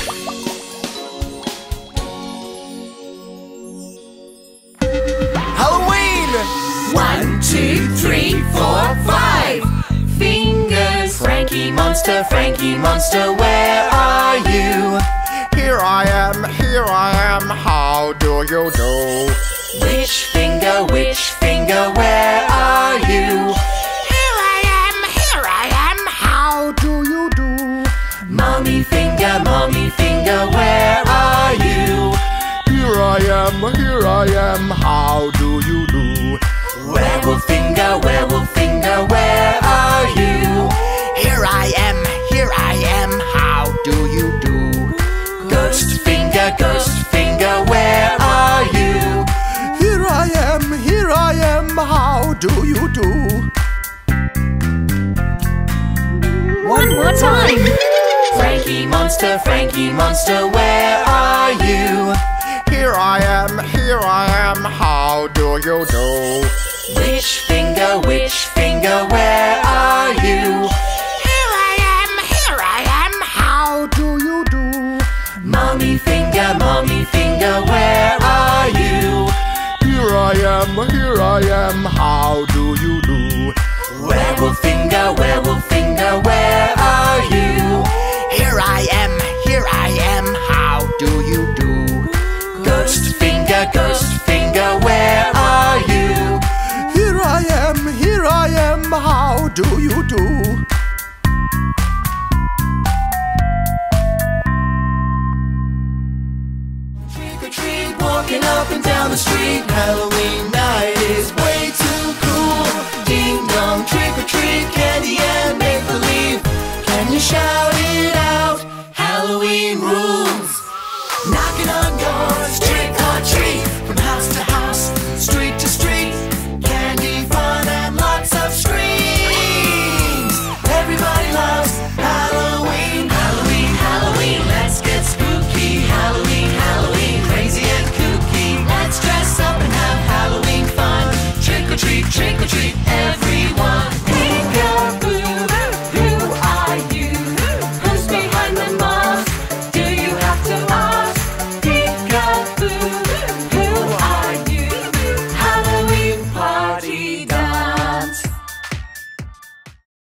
Halloween! 1, 2, 3, 4, 5 fingers. Frankie Monster, where are you? Here I am, how do you do? Which finger, where are you? Here I am, how do you do? Mommy finger, where are you? Here I am, how do you do? Werewolf finger, where are you? Here I am, how do you do? Ghost finger, where are you? Here I am, how do you do? One more time! Frankie Monster, where are you? Here I am, how do you do? Which finger, where are you? Here I am, how do you do? Mommy finger, where are you? Here I am, how do you do? Werewolf finger, where are you? Here I am, how do you do? Ghost finger, where are you? Here I am, how do you do? Trick or treat, walking up and down the street. Halloween